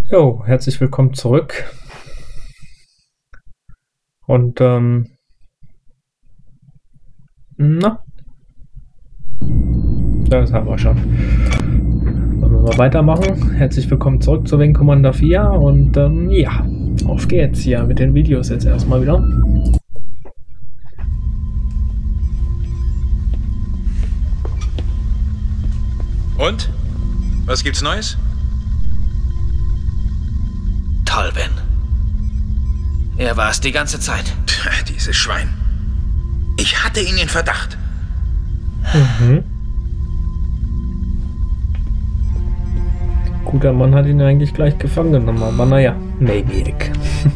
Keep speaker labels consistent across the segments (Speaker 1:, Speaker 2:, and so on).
Speaker 1: Jo, herzlich willkommen zurück. Und, das haben wir schon. Wollen wir mal weitermachen? Herzlich willkommen zurück zu Wing Commander 4 und, ja, auf geht's hier mit den Videos jetzt erstmal wieder.
Speaker 2: Und? Was gibt's Neues?
Speaker 3: Tolvin. Er war es die ganze Zeit.
Speaker 2: Tja, dieses Schwein. Ich hatte ihn in Verdacht.
Speaker 1: Guter Mann hat ihn eigentlich gleich gefangen genommen, aber naja, Weg.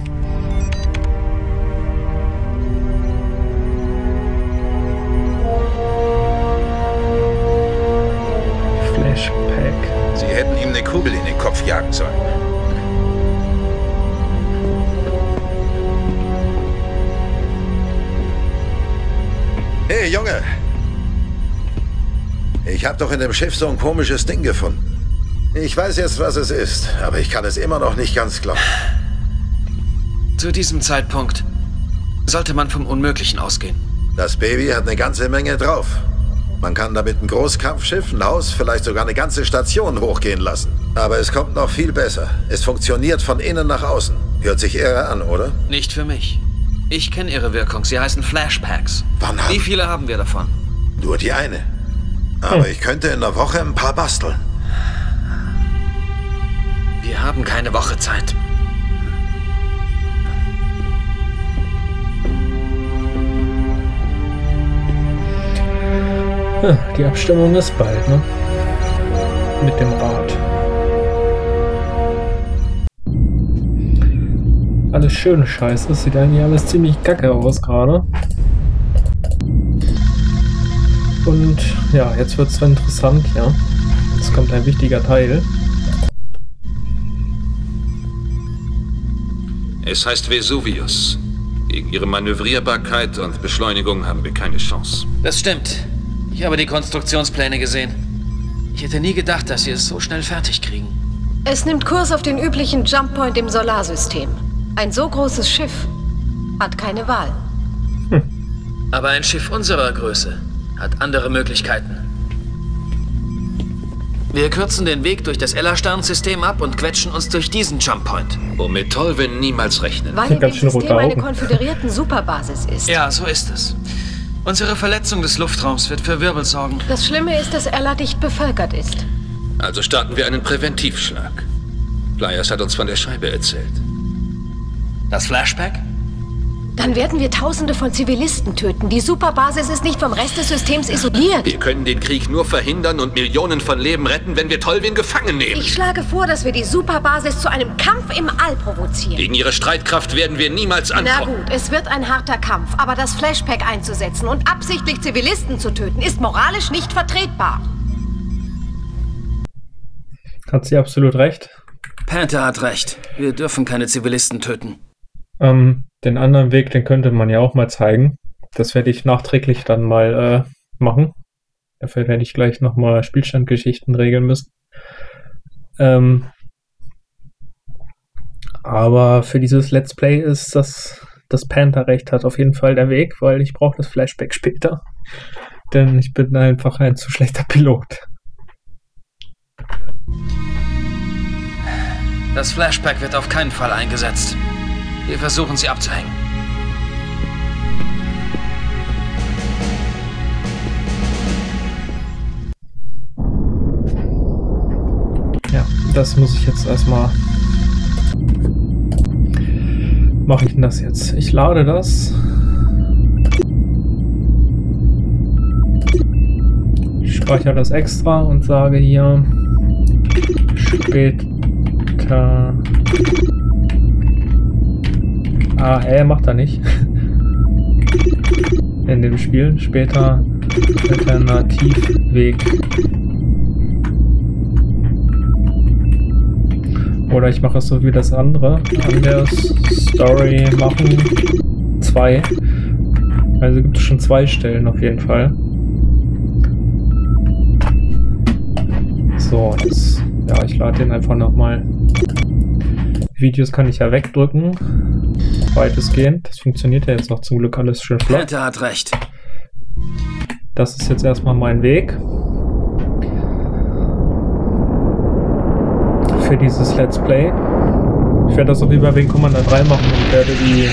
Speaker 1: Flashpack.
Speaker 2: Sie hätten ihm eine Kugel in den Kopf jagen sollen.
Speaker 4: Hey, Junge! Ich habe doch in dem Schiff so ein komisches Ding gefunden. Ich weiß jetzt, was es ist, aber ich kann es immer noch nicht ganz glauben.
Speaker 3: Zu diesem Zeitpunkt sollte man vom Unmöglichen ausgehen.
Speaker 4: Das Baby hat eine ganze Menge drauf. Man kann damit ein Großkampfschiff, ein Haus, vielleicht sogar eine ganze Station hochgehen lassen. Aber es kommt noch viel besser. Es funktioniert von innen nach außen. Hört sich irre an, oder?
Speaker 3: Nicht für mich. Ich kenne ihre Wirkung. Sie heißen Flashpacks. Wie viele haben wir davon?
Speaker 4: Nur die eine. Aber ich könnte in einer Woche ein paar basteln.
Speaker 3: Wir haben keine Woche Zeit.
Speaker 1: Ja, die Abstimmung ist bald, ne? Mit dem Rat. Alles schöne Scheiße. Das sieht eigentlich alles ziemlich kacke aus gerade. Und ja, jetzt wird es interessant, ja. Jetzt kommt ein wichtiger Teil.
Speaker 5: Es heißt Vesuvius. Gegen ihre Manövrierbarkeit und Beschleunigung haben wir keine Chance.
Speaker 3: Das stimmt. Ich habe die Konstruktionspläne gesehen. Ich hätte nie gedacht, dass sie es so schnell fertig kriegen.
Speaker 6: Es nimmt Kurs auf den üblichen Jump Point im Solarsystem. Ein so großes Schiff hat keine Wahl.
Speaker 3: Aber ein Schiff unserer Größe hat andere Möglichkeiten. Wir kürzen den Weg durch das Ella-Stern-System ab und quetschen uns durch diesen Jump Point.
Speaker 5: Womit Tolvin niemals rechnen.
Speaker 6: Weil das System eine konföderierten Superbasis ist.
Speaker 3: Ja, so ist es. Unsere Verletzung des Luftraums wird für Wirbel sorgen.
Speaker 6: Das Schlimme ist, dass Ella dicht bevölkert ist.
Speaker 5: Also starten wir einen Präventivschlag. Flyers hat uns von der Scheibe erzählt.
Speaker 3: Das Flashpack?
Speaker 6: Dann werden wir Tausende von Zivilisten töten. Die Superbasis ist nicht vom Rest des Systems isoliert.
Speaker 5: Wir können den Krieg nur verhindern und Millionen von Leben retten, wenn wir Tolvin gefangen nehmen.
Speaker 6: Ich schlage vor, dass wir die Superbasis zu einem Kampf im All provozieren.
Speaker 5: Gegen ihre Streitkraft werden wir niemals ankommen.
Speaker 6: Na gut, es wird ein harter Kampf, aber das Flashpack einzusetzen und absichtlich Zivilisten zu töten, ist moralisch nicht vertretbar.
Speaker 1: Hat sie absolut recht.
Speaker 3: Panther hat recht. Wir dürfen keine Zivilisten töten.
Speaker 1: Den anderen Weg, den könnte man ja auch mal zeigen. Das werde ich nachträglich dann mal machen. Dafür werde ich gleich nochmal Spielstandgeschichten regeln müssen. Aber für dieses Let's Play ist das Panther recht hat auf jeden Fall der Weg, weil ich brauche das Flashback später. Denn ich bin einfach ein zu schlechter Pilot.
Speaker 3: Das Flashpack wird auf keinen Fall eingesetzt. Wir versuchen, sie abzuhängen.
Speaker 1: Ja, das muss ich jetzt erstmal... Mache ich denn das jetzt? Ich lade das. Ich speichere das extra und sage hier später... macht er nicht. In dem Spiel. Später Alternativweg. Oder ich mache es so wie das andere. Anders Story machen. 2. Also gibt es schon 2 Stellen auf jeden Fall. So, das, ja, ich lade den einfach nochmal. Videos kann ich ja wegdrücken. Weitestgehend. Das funktioniert ja jetzt noch zum Glück alles schön flott.
Speaker 3: Peter hat recht.
Speaker 1: Das ist jetzt erstmal mein Weg für dieses Let's Play. Ich werde das auch wie bei Wing Commander 3 machen und werde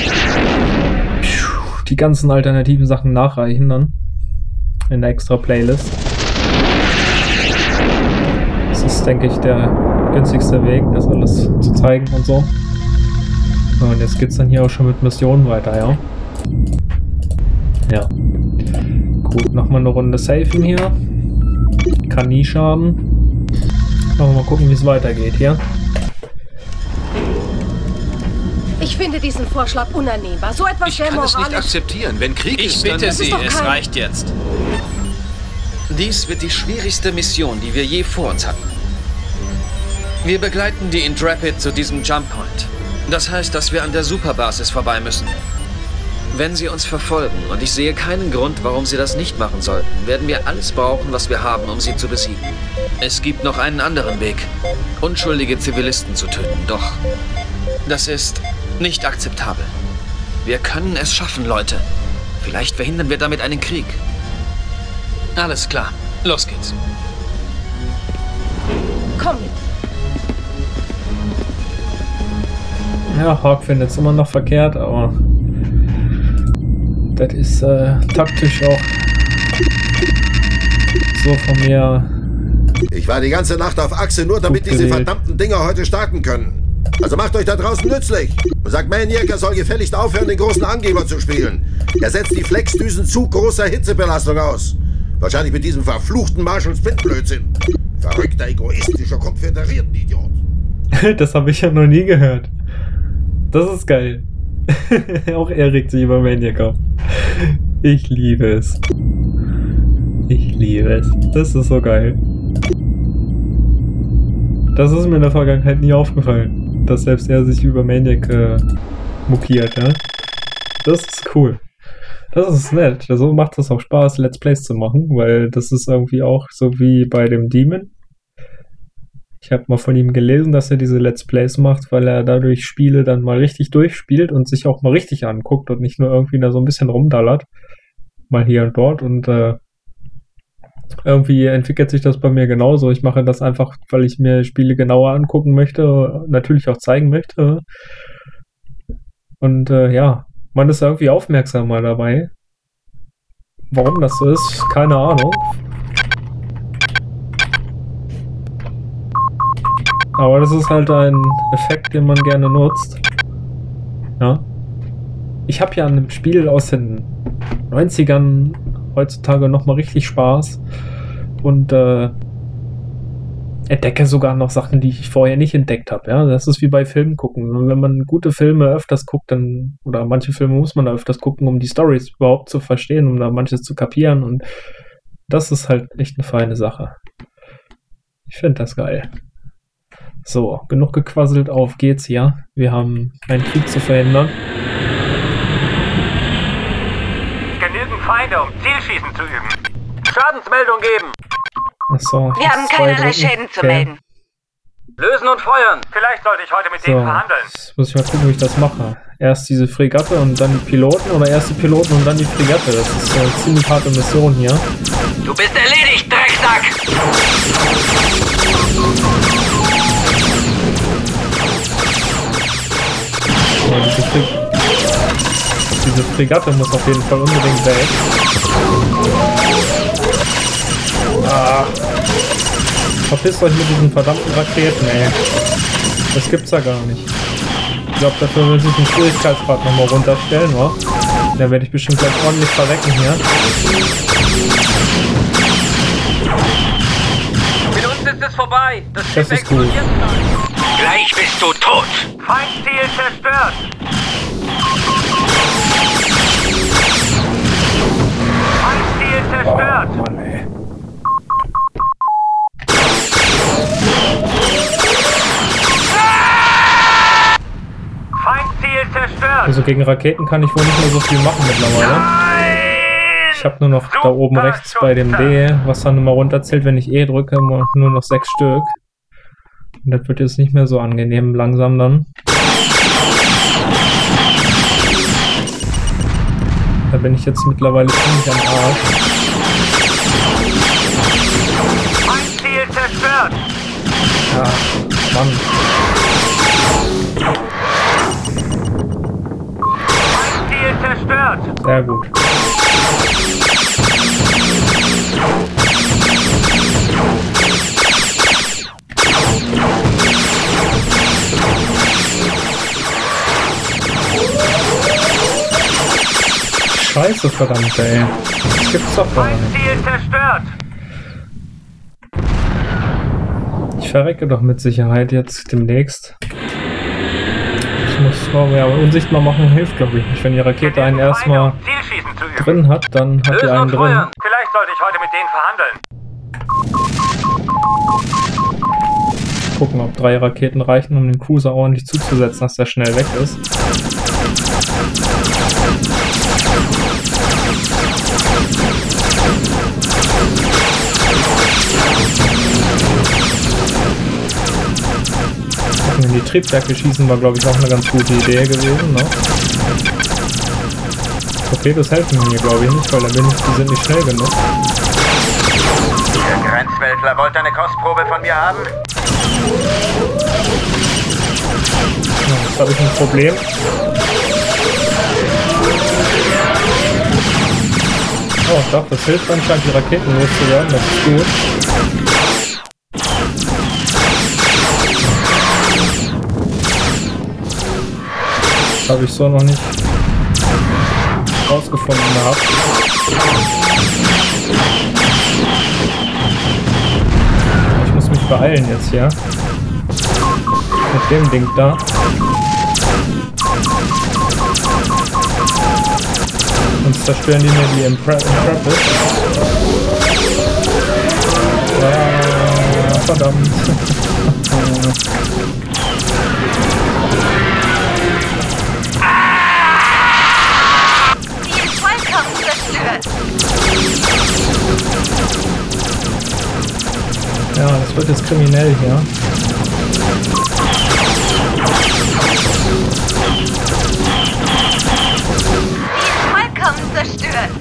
Speaker 1: die ganzen alternativen Sachen nachreichen dann in der extra Playlist. Das ist, denke ich, der günstigste Weg, das alles zu zeigen und so. Und jetzt geht's dann hier auch schon mit Missionen weiter, ja. Ja. Gut, nochmal eine Runde safen hier. Kann nie schaden. Mal gucken, wie es weitergeht hier.
Speaker 6: Ich finde diesen Vorschlag unannehmbar. So etwas
Speaker 5: Ich
Speaker 6: wäre
Speaker 5: kann es nicht
Speaker 6: moralisch.
Speaker 5: akzeptieren. Wenn Krieg ist,
Speaker 3: Ich
Speaker 5: dann...
Speaker 3: bitte Sie,
Speaker 6: doch
Speaker 3: es
Speaker 6: kein-
Speaker 3: reicht jetzt. Dies wird die schwierigste Mission, die wir je vor uns hatten. Wir begleiten die Intrepid zu diesem Jump Point. Das heißt, dass wir an der Superbasis vorbei müssen. Wenn sie uns verfolgen, und ich sehe keinen Grund, warum sie das nicht machen sollten, werden wir alles brauchen, was wir haben, um sie zu besiegen. Es gibt noch einen anderen Weg, unschuldige Zivilisten zu töten, doch das ist nicht akzeptabel. Wir können es schaffen, Leute. Vielleicht verhindern wir damit einen Krieg. Alles klar, los geht's.
Speaker 6: Komm mit.
Speaker 1: Ja, Hawk findet es immer noch verkehrt, aber das ist taktisch auch so von mir.
Speaker 4: Ich war die ganze Nacht auf Achse, nur damit
Speaker 1: Gut
Speaker 4: diese
Speaker 1: gewählt.
Speaker 4: verdammten Dinger heute starten können. Also macht euch da draußen nützlich. Und sagt Maniac, er soll gefälligst aufhören, den großen Angeber zu spielen. Er setzt die Flexdüsen zu großer Hitzebelastung aus. Wahrscheinlich mit diesem verfluchten Marshall-Spin-Blödsinn. Verrückter, egoistischer, konföderierten Idiot.
Speaker 1: Das habe ich ja noch nie gehört. Das ist geil. Auch er regt sich über Maniac auf. Ich liebe es. Ich liebe es. Das ist so geil. Das ist mir in der Vergangenheit nie aufgefallen, dass selbst er sich über Maniac mokiert, ja. Das ist cool. Das ist nett. So macht es auch Spaß, Let's Plays zu machen, weil das ist irgendwie auch so wie bei dem Demon. Ich habe mal von ihm gelesen, dass er diese Let's Plays macht, weil er dadurch Spiele dann mal richtig durchspielt und sich auch mal richtig anguckt und nicht nur irgendwie da so ein bisschen rumdallert. Mal hier und dort und irgendwie entwickelt sich das bei mir genauso. Ich mache das einfach, weil ich mir Spiele genauer angucken möchte, natürlich auch zeigen möchte. Und ja, man ist irgendwie aufmerksamer dabei. Warum das so ist, keine Ahnung. Aber das ist halt ein Effekt, den man gerne nutzt. Ja. Ich habe ja an einem Spiel aus den 90ern heutzutage nochmal richtig Spaß und entdecke sogar noch Sachen, die ich vorher nicht entdeckt habe. Ja? Das ist wie bei Filmen gucken. Wenn man gute Filme öfters guckt, dann, oder manche Filme muss man da öfters gucken, um die Storys überhaupt zu verstehen, um da manches zu kapieren, und das ist halt echt eine feine Sache. Ich finde das geil. So, genug gequasselt, auf geht's hier. Wir haben einen Krieg zu verhindern.
Speaker 7: Genügend Feinde, um Zielschießen zu üben. Schadensmeldung geben.
Speaker 1: Achso,
Speaker 8: Wir haben keinerlei Schäden zu melden.
Speaker 7: Lösen und feuern. Vielleicht sollte ich heute mit
Speaker 1: So,
Speaker 7: denen verhandeln.
Speaker 1: jetzt muss ich mal gucken, wie ich das mache. Erst diese Fregatte und dann die Piloten, oder erst die Piloten und dann die Fregatte. Das ist eine ziemlich harte Mission hier.
Speaker 7: Du bist erledigt, Drecksack!
Speaker 1: Und diese Fregatte muss auf jeden Fall unbedingt weg. Ah. Verpisst euch mit diesen verdammten Raketen, ey. Das gibt's ja gar nicht. Ich glaube, dafür muss ich den Schwierigkeitsgrad nochmal runterstellen, wa? Dann werde ich bestimmt gleich ordentlich verrecken hier.
Speaker 7: Mit uns ist es vorbei. Das
Speaker 1: Das
Speaker 7: Schiff
Speaker 1: ist gut.
Speaker 7: explodiert gleich.
Speaker 2: Gleich bist du tot.
Speaker 7: Feindziel zerstört. Feindziel zerstört.
Speaker 1: Oh, Mann, ey.
Speaker 7: Feindziel zerstört.
Speaker 1: Also gegen Raketen kann ich wohl nicht mehr so viel machen mittlerweile.
Speaker 7: Nein!
Speaker 1: Ich habe nur noch da oben rechts bei dem D, was dann immer runterzählt, wenn ich E drücke, nur noch 6 Stück. Und das wird jetzt nicht mehr so angenehm langsam dann. Da bin ich jetzt mittlerweile ziemlich am Arsch.
Speaker 7: Mein Ziel zerstört!
Speaker 1: Ja, Mann.
Speaker 7: Mein Ziel zerstört!
Speaker 1: Sehr gut. Scheiße, verdammt, ey. Das gibt's doch gar
Speaker 7: Mein
Speaker 1: nicht.
Speaker 7: Ziel zerstört!
Speaker 1: Ich verrecke doch mit Sicherheit jetzt demnächst. Ich muss ja, unsichtbar machen hilft, glaube ich nicht. Wenn die Rakete einen erstmal
Speaker 7: Zielschießen zu üben.
Speaker 1: drin hat, dann hat die
Speaker 7: Lösen
Speaker 1: einen
Speaker 7: und
Speaker 1: drin.
Speaker 7: feuern. Vielleicht sollte ich heute mit denen verhandeln.
Speaker 1: Gucken, ob 3 Raketen reichen, um den Cruiser ordentlich zuzusetzen, dass der schnell weg ist. In die Triebwerke schießen war, glaube ich, auch eine ganz gute Idee gewesen, ne? Torpedos helfen mir, glaube ich, nicht, weil die sind nicht schnell genug.
Speaker 7: Der Grenzweltler wollte eine Kostprobe von mir haben.
Speaker 1: Ja, jetzt habe ich ein Problem. Oh, doch, das hilft anscheinend, die Raketen loszuwerden, das ist gut. Habe ich so noch nicht rausgefunden gehabt. Ich muss mich beeilen jetzt hier. Mit dem Ding da. Sonst zerstören die mir die Intrepid. Verdammt. Ja, das wird jetzt kriminell hier.
Speaker 8: Vollkommen zerstört.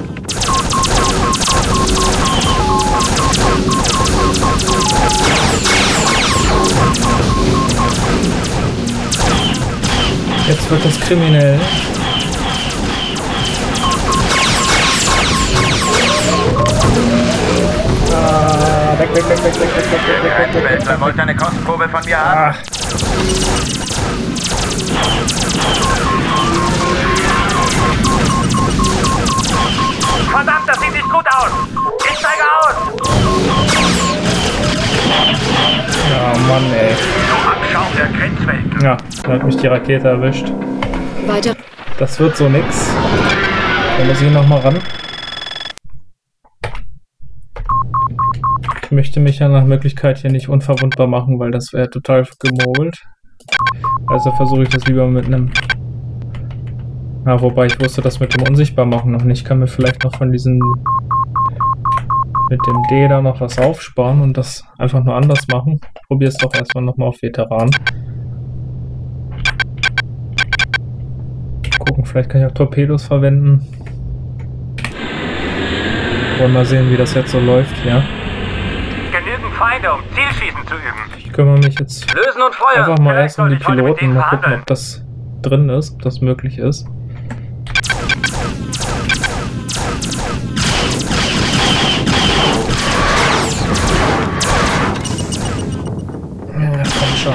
Speaker 1: Jetzt wird das kriminell. Weg.
Speaker 7: Der Grenzweltler wollte eine Kostprobe von mir haben. Verdammt, das sieht nicht gut aus! Ich steige aus!
Speaker 1: Ja, Mann, ey.
Speaker 7: Du Abschaum der Grenzwelt!
Speaker 1: Ja, da hat mich die Rakete erwischt.
Speaker 6: Weiter.
Speaker 1: Das wird so nix. Da muss ich nochmal ran. Ich möchte mich ja nach Möglichkeit hier nicht unverwundbar machen, weil das wäre total gemogelt. Also versuche ich das lieber mit einem... Ja, wobei ich wusste das mit dem Unsichtbarmachen noch nicht. Ich kann mir vielleicht noch von diesen... mit dem D da noch was aufsparen und das einfach nur anders machen. Probier es doch erstmal nochmal auf Veteran. Gucken, vielleicht kann ich auch Torpedos verwenden. Wollen mal sehen, wie das jetzt so läuft hier.
Speaker 7: Genügend Feinde, um Zielschießen zu üben.
Speaker 1: Ich kümmere mich jetzt
Speaker 7: Lösen und feuern.
Speaker 1: einfach mal
Speaker 7: Vielleicht
Speaker 1: erst um die
Speaker 7: sollte ich heute mit
Speaker 1: Piloten,
Speaker 7: denen
Speaker 1: mal gucken,
Speaker 7: verhandeln.
Speaker 1: ob das drin ist, ob das möglich ist. Ja, komm schon.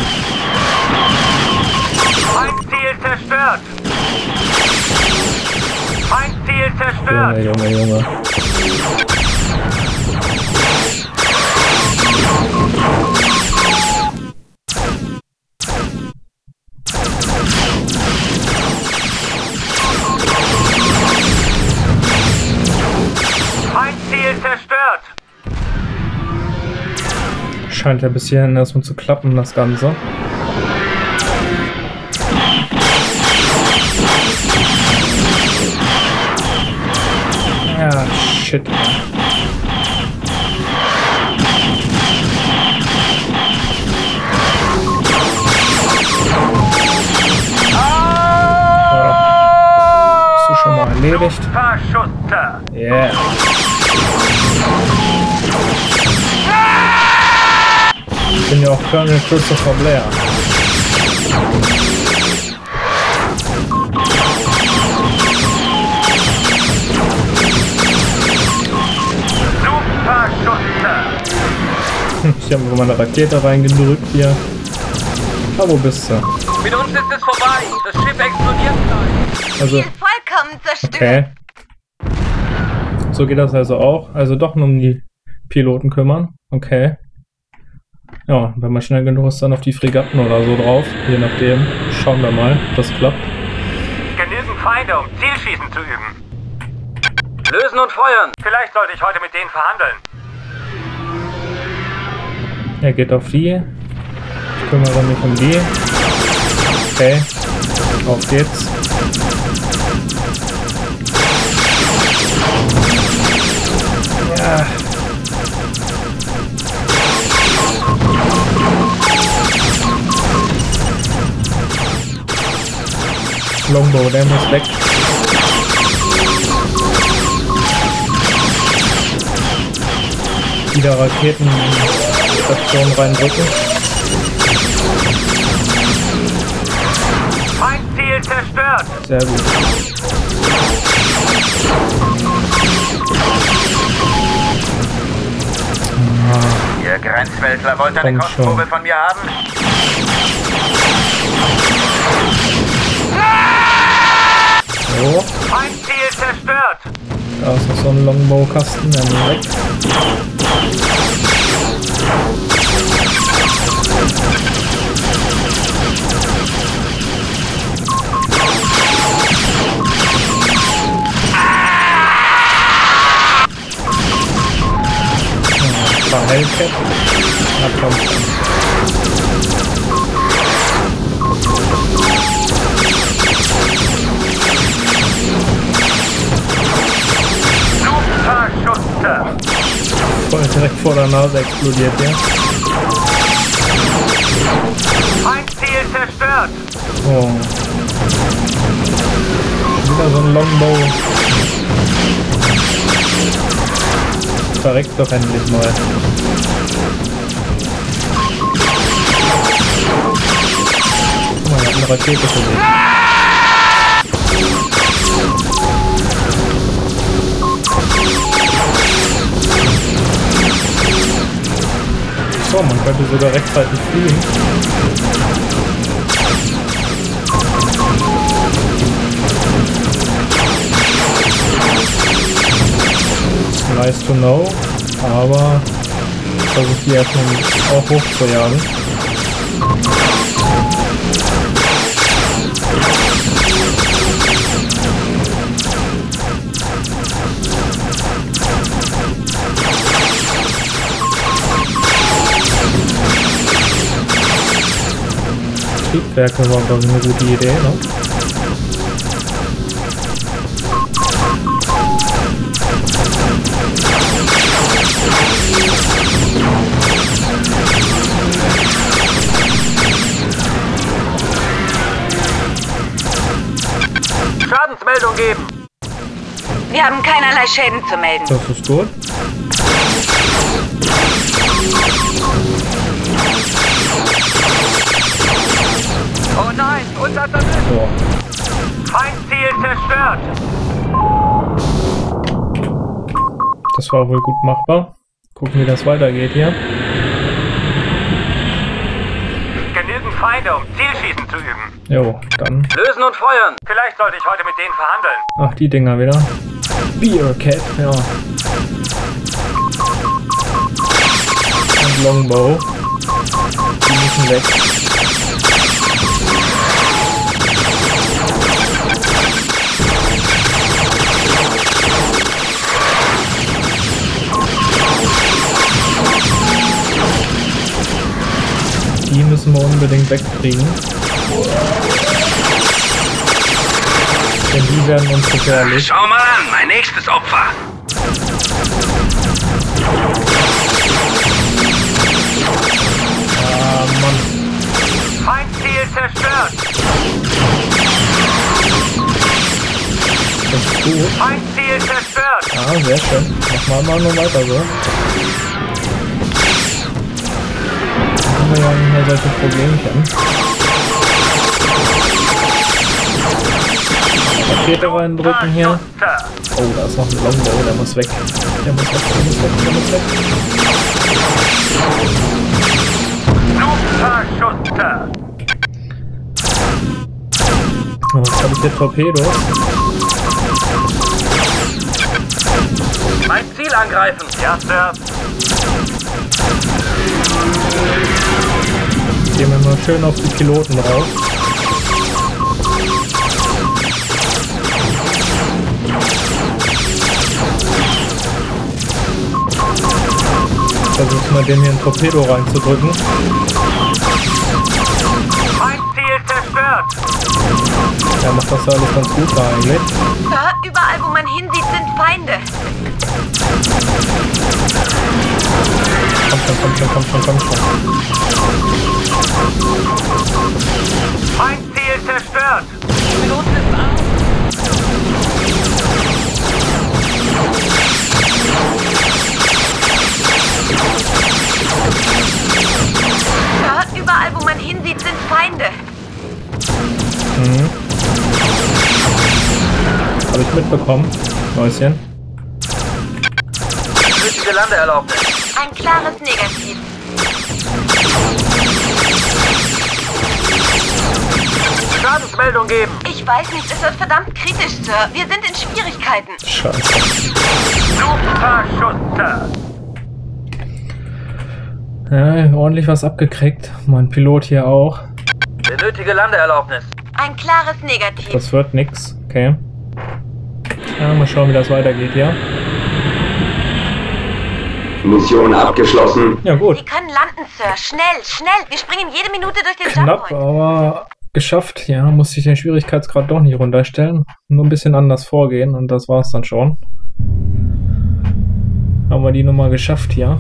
Speaker 7: Mein Ziel zerstört! Mein Ziel zerstört!
Speaker 1: Junge.
Speaker 7: Mein Ziel zerstört!
Speaker 1: Scheint ja bis hierhin erstmal zu klappen, das Ganze. Ja, shit. erledigt.
Speaker 7: Superschütze.
Speaker 1: Yeah. Ich bin ja auch Colonel Christopher Blair. Ich habe mir meine Rakete reingedrückt hier. Aber wo bist du?
Speaker 7: Mit uns ist es vorbei. Das Schiff explodiert gleich.
Speaker 1: Also,
Speaker 8: Vollkommen zerstört.
Speaker 1: okay. So geht das also auch. Also doch nur um die Piloten kümmern. Okay. Ja, wenn man schnell genug ist, dann auf die Fregatten oder so drauf. Je nachdem. Schauen wir mal, ob das klappt.
Speaker 7: Genügend Feinde, um Zielschießen zu üben. Lösen und feuern. Vielleicht sollte ich heute mit denen verhandeln.
Speaker 1: Er geht auf die. Ich kümmere mich um die. Okay. Auf geht's. Ja. Longbow, der muss weg. Wieder Raketenstation reindrücken.
Speaker 7: Feindziel zerstört.
Speaker 1: Sehr gut.
Speaker 2: Ihr Grenzweltler wollt eine
Speaker 1: Komm
Speaker 2: Kostprobe
Speaker 1: schon.
Speaker 2: von mir haben?
Speaker 1: So,
Speaker 7: Feindziel zerstört.
Speaker 1: da ist noch so ein Longbow-Kasten, der muss weg. Hellcat. Na komm.
Speaker 7: Superschütze.
Speaker 1: Voll direkt vor der Nase explodiert der.
Speaker 7: Feindziel zerstört.
Speaker 1: Oh. Wieder so ein Longbow. Verreckt doch endlich mal. Guck mal, er hat eine Rakete für sich. So, man könnte sogar rechtzeitig fliegen. Nice to know, aber ich versuche die erstmal auch hoch zu jagen. Triebwerke war, glaube ich, eine gute Idee, ne?
Speaker 7: Schadensmeldung geben.
Speaker 8: Wir haben keinerlei Schäden zu melden.
Speaker 1: Das ist gut.
Speaker 7: Oh nein, unser Vermisst.
Speaker 1: So.
Speaker 7: Feindziel zerstört.
Speaker 1: Das war wohl gut machbar. Gucken, wie das weitergeht hier.
Speaker 7: Genügend Feinde, um Zielschießen zu üben.
Speaker 1: Jo, dann.
Speaker 7: Lösen und feuern. Vielleicht sollte ich heute mit denen verhandeln.
Speaker 1: Ach, die Dinger wieder. Bearcat, ja. Und Longbow. Die müssen weg. Die müssen wir unbedingt wegkriegen. Denn die werden uns gefährlich.
Speaker 2: Schau mal an, mein nächstes Opfer.
Speaker 1: Ah, Mann.
Speaker 7: Feindziel zerstört.
Speaker 1: Das Gut.
Speaker 7: Feindziel zerstört.
Speaker 1: Ah, sehr schön. Mach mal noch weiter so. Dann haben wir ja nicht mehr solche Problemchen. Rakete reindrücken hier. Oh, da ist noch ein Longbow, der muss weg. Der muss weg, der muss weg, der muss weg.
Speaker 7: Superschuster.
Speaker 1: Oh, was habe ich hier? Torpedos?
Speaker 7: Mein Ziel angreifen. Ja, Sir.
Speaker 1: Gehen wir mal schön auf die Piloten drauf. Versuch mal den hier ein Torpedo reinzudrücken.
Speaker 7: Mein Ziel zerstört.
Speaker 1: Ja, macht das alles ganz gut da eigentlich.
Speaker 8: Sir, überall wo man hinsieht, sind Feinde.
Speaker 1: Komm schon.
Speaker 7: Mein Ziel zerstört.
Speaker 8: Pilot ist an. Sir, überall wo man hinsieht, sind Feinde.
Speaker 1: Mhm. Habe ich mitbekommen. Mäuschen.
Speaker 7: Richtige Landeerlaubnis.
Speaker 8: Ein klares Negativ.
Speaker 7: Schadensmeldung geben.
Speaker 8: Ich weiß nicht, es wird verdammt kritisch, Sir. Wir sind in Schwierigkeiten.
Speaker 1: Scheiße.
Speaker 7: Superschuster.
Speaker 1: Ja, ordentlich was abgekriegt. Mein Pilot hier auch.
Speaker 7: Benötige Landeerlaubnis.
Speaker 8: Ein klares Negativ.
Speaker 1: Das wird nix. Okay. Ja, mal schauen, wie das weitergeht hier.
Speaker 9: Mission abgeschlossen.
Speaker 1: Ja, gut.
Speaker 8: Sie können landen, Sir. Schnell. Wir springen jede Minute durch den
Speaker 1: Knapp,
Speaker 8: Jumppoint.
Speaker 1: aber geschafft. Ja, musste ich den Schwierigkeitsgrad doch nicht runterstellen. Nur ein bisschen anders vorgehen und das war's dann schon. Haben wir die Nummer geschafft hier.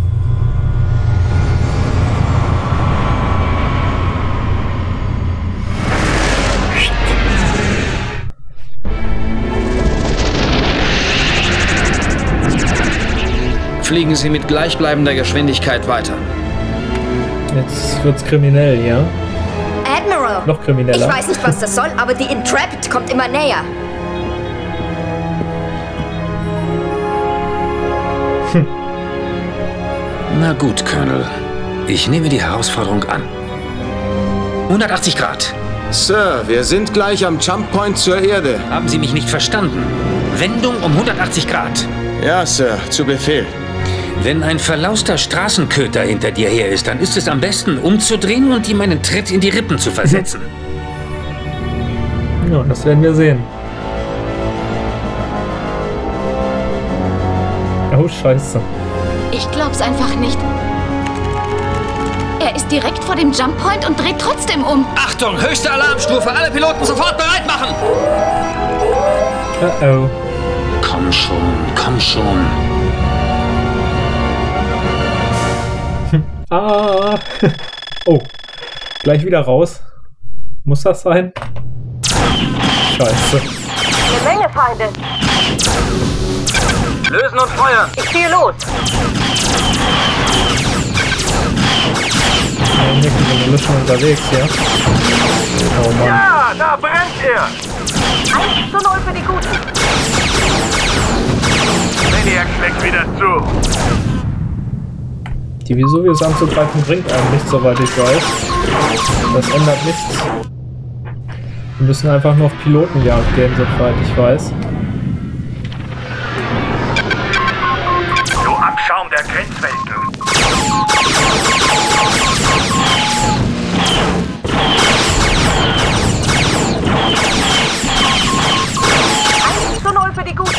Speaker 3: Fliegen Sie mit gleichbleibender Geschwindigkeit weiter.
Speaker 1: Jetzt wird's kriminell hier.
Speaker 6: Admiral!
Speaker 1: Noch krimineller.
Speaker 6: Ich weiß nicht, was das soll, aber die Intrepid kommt immer näher.
Speaker 5: Na gut, Colonel. Ich nehme die Herausforderung an. 180 Grad.
Speaker 10: Sir, wir sind gleich am Jump Point zur Erde.
Speaker 5: Haben Sie mich nicht verstanden? Wendung um 180 Grad.
Speaker 10: Ja, Sir, zu Befehl.
Speaker 5: Wenn ein verlauster Straßenköter hinter dir her ist, dann ist es am besten, umzudrehen und ihm einen Tritt in die Rippen zu versetzen.
Speaker 1: Ja, das werden wir sehen. Oh, scheiße.
Speaker 6: Ich glaub's einfach nicht. Er ist direkt vor dem Jump Point und dreht trotzdem um.
Speaker 3: Achtung, höchste Alarmstufe. Alle Piloten sofort bereit machen.
Speaker 1: Oh.
Speaker 5: Komm schon.
Speaker 1: Ah. Oh. Gleich wieder raus. Muss das sein? Scheiße.
Speaker 8: Eine Menge Feinde.
Speaker 7: Lösen und feuern.
Speaker 8: Ich ziehe los.
Speaker 1: Ja, wir sind schon unterwegs hier. Oh Mann.
Speaker 7: Ja, da brennt er.
Speaker 8: 1:0 für die Guten.
Speaker 7: Maniac schlägt wieder zu.
Speaker 1: Die Vesuvius anzugreifen bringt einem nichts, soweit ich weiß. Das ändert nichts. Wir müssen einfach nur auf Pilotenjagd gehen, soweit ich weiß.
Speaker 7: Du Abschaum der Grenzwelten.
Speaker 8: Für die Guten.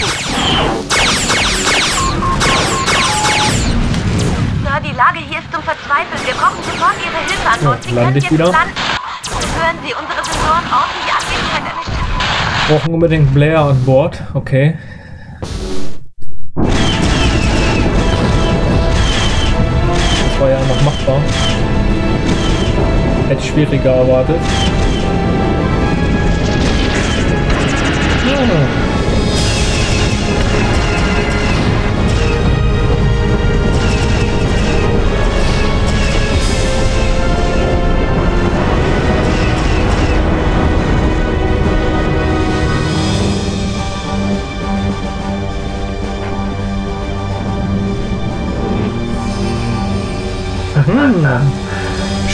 Speaker 8: Sir, die Lage hier ist zum Verzweifeln. Wir brauchen sofort Ihre Hilfe. Ansonsten
Speaker 1: lande ich wieder?
Speaker 8: landen. Hören Sie, unsere Sensoren orten die Anwesenheit eines...
Speaker 1: Brauchen unbedingt Blair an Bord. Okay. Das war ja noch machbar. Hätte ich schwieriger erwartet. Ja.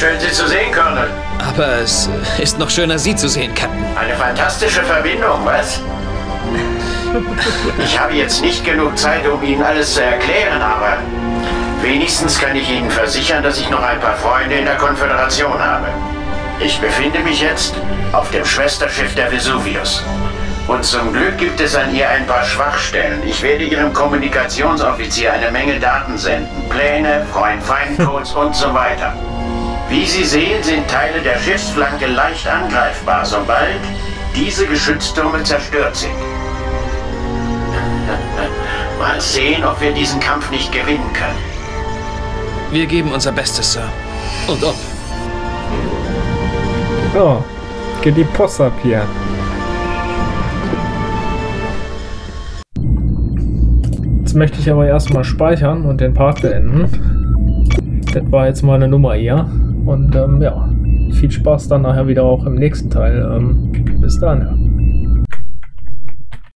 Speaker 11: Schön, Sie zu sehen, Colonel.
Speaker 3: Aber es ist noch schöner, Sie zu sehen, Captain.
Speaker 11: Eine fantastische Verbindung, was? Ich habe jetzt nicht genug Zeit, um Ihnen alles zu erklären, aber wenigstens kann ich Ihnen versichern, dass ich noch ein paar Freunde in der Konföderation habe. Ich befinde mich jetzt auf dem Schwesterschiff der Vesuvius. Und zum Glück gibt es an ihr ein paar Schwachstellen. Ich werde Ihrem Kommunikationsoffizier eine Menge Daten senden. Pläne, Freund-Feind-Codes und so weiter. Wie Sie sehen, sind Teile der Schiffsflanke leicht angreifbar, sobald diese Geschütztürme zerstört sind. Mal sehen, ob wir diesen Kampf nicht gewinnen können.
Speaker 3: Wir geben unser Bestes, Sir. Und ob.
Speaker 1: So, geht die Post ab hier. Jetzt möchte ich aber erstmal speichern und den Part beenden. Das war jetzt mal eine Nummer hier. Und ja, viel Spaß dann nachher wieder auch im nächsten Teil. Bis dann. Ja.